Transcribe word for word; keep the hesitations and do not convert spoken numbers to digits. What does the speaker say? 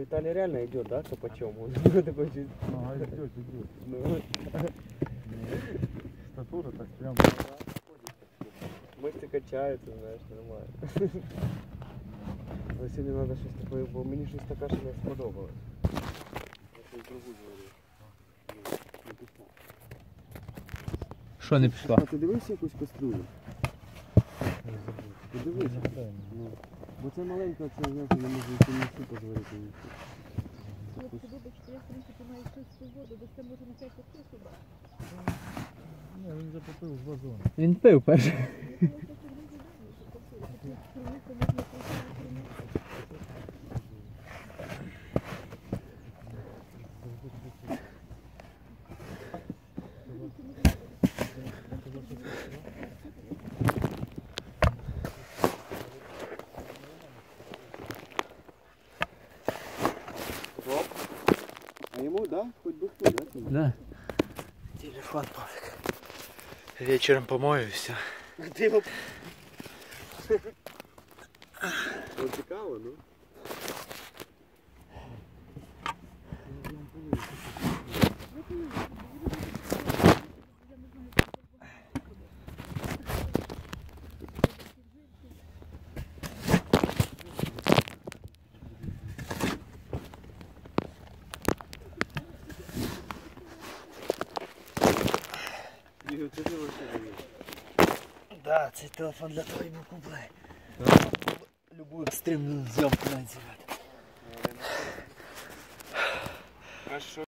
Виталий реально идет, да, копачом? Он такой чуть... Ага, идет, идет. Ну. Статура так прям. Мышцы качаются, знаешь, нормально. Но сегодня надо щось таке, бо мені щось така, що не сподобалось. Я щось другу говорю. Не пішло. Що не пішло? А ти дивився якусь каструлю? Ти дивився? Ну. Бо це маленька, це я не можу не супу зварити. Хлопці, вибачте, я в принципі маю чисту воду, бо це може на всяку сюди. Ні, він вже попив з вазону. Він пив перший. А ему, да? Хоть бы кто, да? Да. Телефон, Павлик. Вечером помою и все. Ти його... Ну, цікаво, ну. Ігор, це ти вообще даєш? Да, цей телефон для того йому купляй. Любую екстремну зйомку навіть зробити. А що?